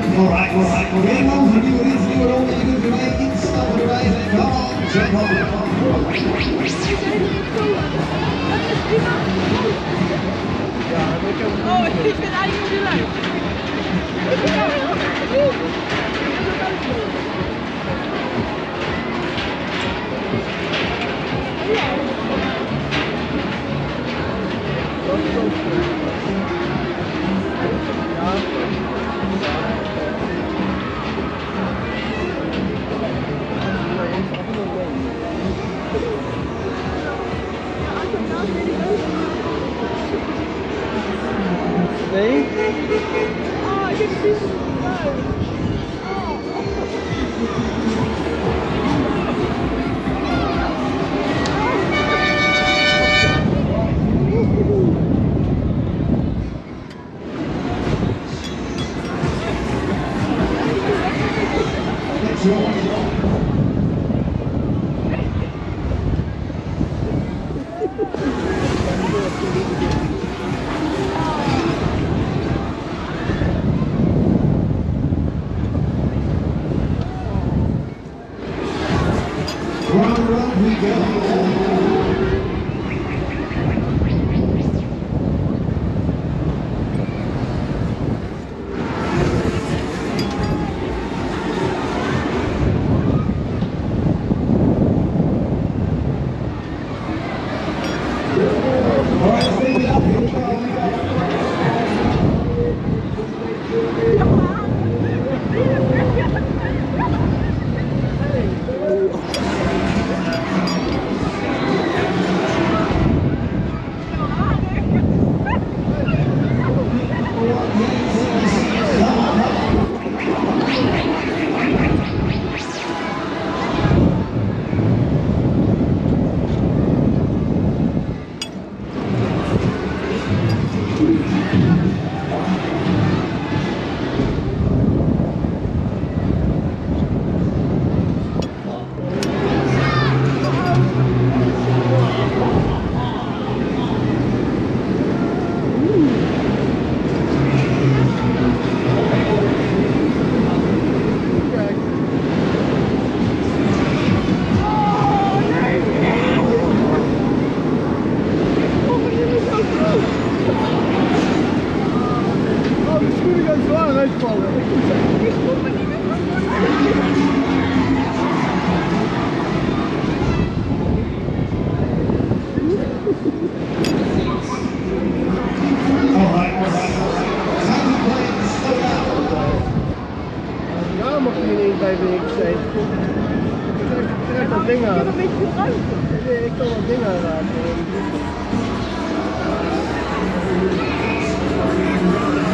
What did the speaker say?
Alright. Helemaal vernieuwen, nieuwe ronde. Je kunt erbij instappen erbij. Come on, jump on. Oh, ik vind eigenlijk niet leuk. Nee? Oh, ik heb precies leuk. Round we go. Ja, mag je niet bij weken zijn. Ik trek dat ding aan. Ik heb een beetje veel ruimte. Nee, ik kan dat ding aanraken.